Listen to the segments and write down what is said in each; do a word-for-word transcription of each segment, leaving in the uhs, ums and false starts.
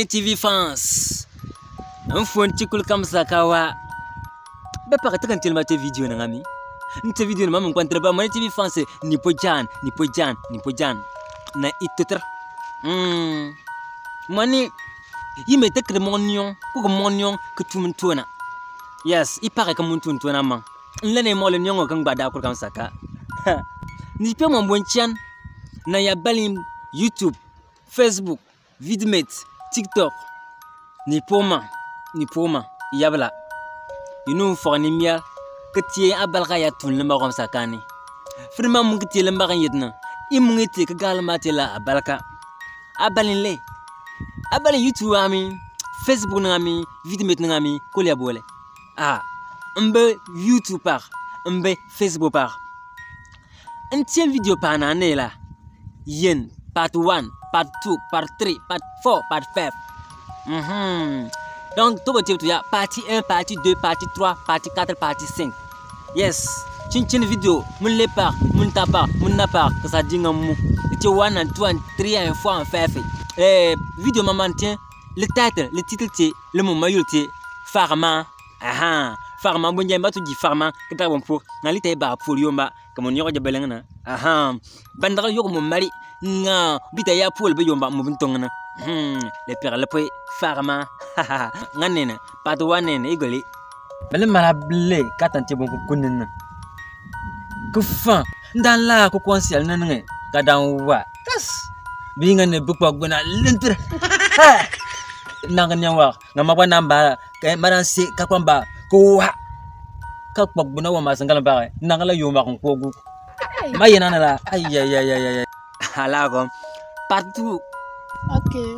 Money T V fans. Un fou un petit coup comme ça kawa. Ba para ta kan telma te video na ngami. Nte video na mamun kwantre ba Money T V fans ni pojan, ni pojan, ni pojan. Na itutra. Hmm. Money yime te kre monyon, ko monyon que tu m'tona. Yes, il paraît que mon tun tona man. L'année mo le nyongo kan gbada ko kan saka. Ni pe mon bonchian na ya balim YouTube, Facebook, Vidmate, TikTok. Ni poma, ni poma, yabla. Yunu forni miya que tie abalga ya tun le magom sakani. Frima mun que tie le magan yedna. Imungite que galmate la abalka. Abalin le. Abalin YouTube ami, Facebook ngami, Vidmate ngami, ko le bole. Ah, mbe YouTube par, mbe Facebook par. Un tien vidéo par année là. Yen, part one, part two, part three, part four, part five. Mm-hmm. Donc, tout le monde, partie un, partie deux, partie trois, partie quatre, partie cinq. Yes. Chin chin vidéo, mon le part, mon tapa, mon napar, que ça dit un mot. Tu one and two and three and four and five. Eh, vidéo maman tient, le titre, le titre c'est, le mot maillot c'est, Pharma. Aha, Pharma, bon, j'ai pas tout dit Pharma, que t'as bon pour, n'a l'ité bas pour yomba, comme on y aura de belengana. Aha, bandara yoko mon mari, nga, bita ya pour le yomba, mon tongana. Hmm, le père le poe, Pharma, haha, nanena, pas de one and egoli. Mais le malable, qu'attends-tu bon kunina? Que fin, dans la coconciel nanane, kadam wa, kas, being an a book of gonna linter. Nanganyawa, Namawa Namba, Maransi, Kakwamba, Koa Kakbok Bunawa Masangala, Nangala Yuma Kogu. Mayanala, ay, ay, ay, ay, ay, Halago, part two. Okay.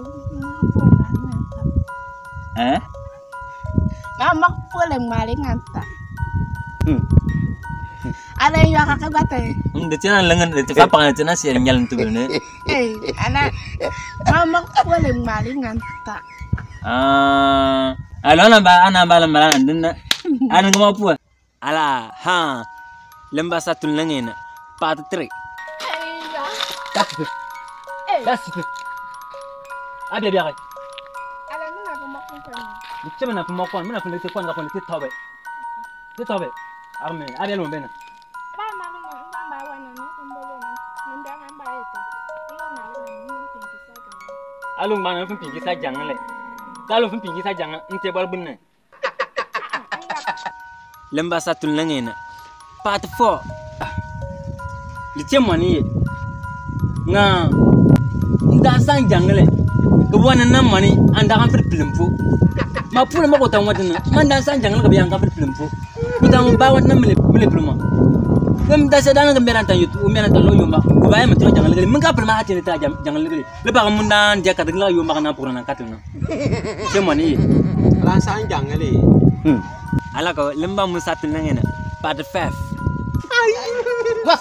Eh? Mama pulang maling anta. Ada yang kakak bate. The channel lengan, the Papa and Tenasi and Yalan to be. Eh, anak. Mama pulang maling anta. Ah, alona ba ana bala bala dinna ana ngama puwa ala ha lamba satun langena part three that's it that's it abi abi ala muna ko makon ni chema na kuma kon muna kun te kon ga kon te tobe te tobe arme abi lo bena ba ma no ba ba wana no mbolo no nda ngamba eta ngo na lo ni pinki sa jang alung ba na pinki sa jang le Kalau fun pingi sa jangan ente bal bunne lamba satun langena part four li temani nga nda san jangle ko wana nan mani anda kan filmfu ma pula ma ko tan wadana man dan san jangle ko biyan kan filmfu ko tan ba wana mele mele pluma dem da se dan ga meran tan yutu meran tan lo yumba ko baye ma to jangle mun ka filma ha tele ta jangle le ba mun dan je ka dingla yumba na pour na katuna Cemani, rasa anjang kali. Hmm. Ala kau lembang musafir nangena. Part five. Wah.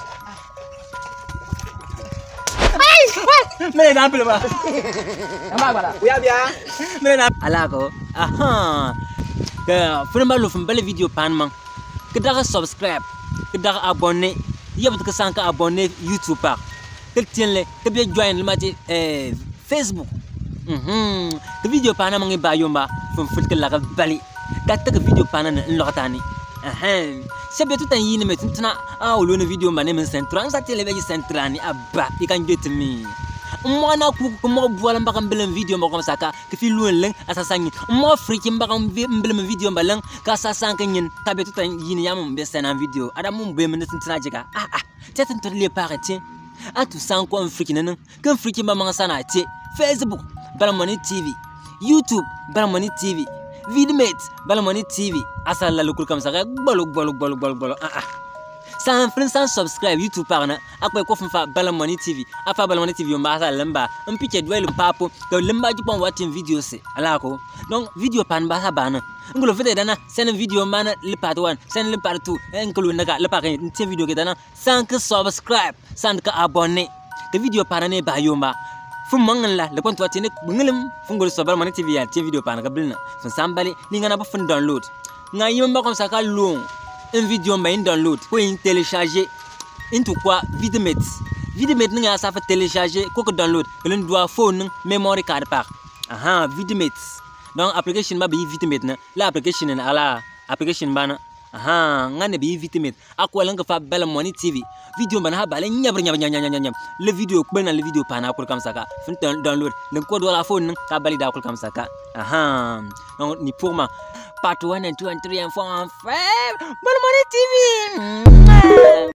Ay, mana dah ambil apa? Apa apa? Biar biar. Mana dah? Ala kau. Aha. Ke, film baru film baru video pan mang. Kita subscribe, kita abonne. Ia betul kesangka abonne YouTube pak. Kita le, kita join lemari eh Facebook. Mhm. The video pana mangi bayomba fun futka la bali. Datta the video pana na lokatani. Ahem. Sebe tutan yini metuna ah ulona video mane men central sa television centrani abba ikan get me. Mwana ku ku mo bola mbaka mbelen video mbaka saka ke fi luwen leng asasanyi. Mo friki mbaka mbelen video mbalang ka sasanka nyin tabe tutan yini yamum be sena video. Ada mum be men central jika. Ah ah. Tetan to le parati. Atu san ko friki nan. Kan friki mbama sana ti. Facebook Balamoni T V, YouTube Balamoni T V, Vidmate Balamoni T V. Asal lalu kul kam saka baluk baluk baluk baluk baluk. Ah ah. Sans friend sans subscribe YouTube parna. Akwe ko fa Balamoni T V. Afa Balamoni T V yomba asal lamba. Un picture dwele papo. Ko lamba jupon watching video se. Alako. Donc video pan ba bana. Ngolo fete dana sen video mana le part one, sen le part two. Ngolo naga le part une video ke dana sans que subscribe, sans que abonner. Que video parane ba yomba. Fum mangala le pon twatine ngulum fungol so Balamoni T V ya ti video pana kabilna fun sambali ni ngana ba fun download nga yimba comme ça ka long un video mba in download ko in télécharger into quoi Vidmate Vidmate nga ça fait télécharger ko ko download le doit phone memory card par Aha, Vidmates. Donc application ba bi Vidmate na. La application na ala application bana. Aha, ngane bi Vidmate. Akwa langa fa bela money T V. Video bana ha bala nyabra nyabra nyabra nyabra. Le video bana le video pana akul kam saka. Fin download. Le code wala phone ka bali da akul kam saka. Aha. Donc ni pour ma part one and two and three and four and five. Bala money T V.